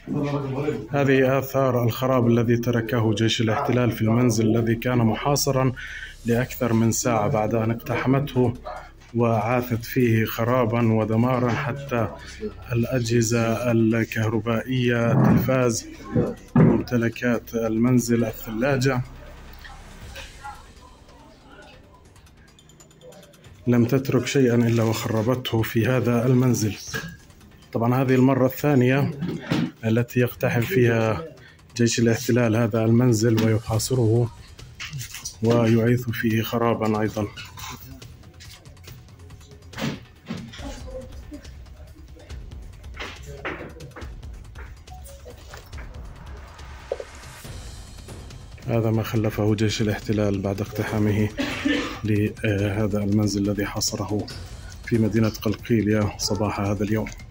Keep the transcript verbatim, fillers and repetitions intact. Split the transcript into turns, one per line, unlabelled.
هذه آثار الخراب الذي تركه جيش الاحتلال في المنزل الذي كان محاصرا لأكثر من ساعة بعد أن اقتحمته وعاثت فيه خرابا ودمارا، حتى الأجهزة الكهربائية، التلفاز، ممتلكات المنزل، الثلاجة، لم تترك شيئا إلا وخربته في هذا المنزل. طبعا هذه المرة الثانية التي يقتحم فيها جيش الاحتلال هذا المنزل ويحاصره ويعيث فيه خرابا أيضا. هذا ما خلفه جيش الاحتلال بعد اقتحامه لهذا المنزل الذي حاصره في مدينة قلقيلية صباح هذا اليوم.